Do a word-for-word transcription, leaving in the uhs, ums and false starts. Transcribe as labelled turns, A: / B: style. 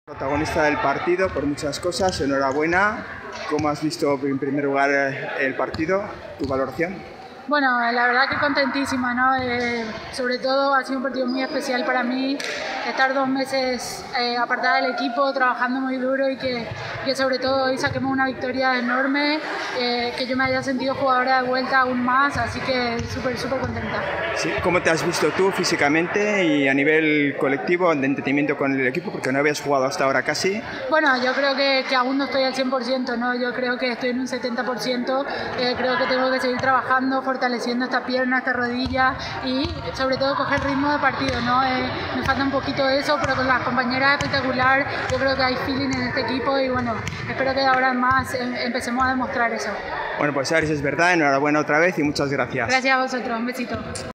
A: Protagonista del partido por muchas cosas, enhorabuena. ¿Cómo has visto en primer lugar el partido? ¿Tu valoración?
B: Bueno, la verdad que contentísima, ¿no? Eh, sobre todo ha sido un partido muy especial para mí, estar dos meses eh, apartada del equipo, trabajando muy duro y que, que sobre todo hoy saquemos una victoria enorme, eh, que yo me haya sentido jugadora de vuelta aún más, así que súper, súper contenta.
A: Sí. ¿Cómo te has visto tú físicamente y a nivel colectivo de entendimiento con el equipo? Porque no habías jugado hasta ahora casi.
B: Bueno, yo creo que, que aún no estoy al cien por ciento, ¿no? Yo creo que estoy en un setenta por ciento, eh, creo que tengo que seguir trabajando, fortaleciendo esta pierna, esta rodilla y sobre todo coger ritmo de partido, ¿no? Eh, me falta un poquito de eso, pero con las compañeras espectacular, yo creo que hay feeling en este equipo y bueno, espero que ahora más em empecemos a demostrar eso.
A: Bueno, pues a ver si es verdad, enhorabuena otra vez y muchas gracias.
B: Gracias a vosotros, un besito.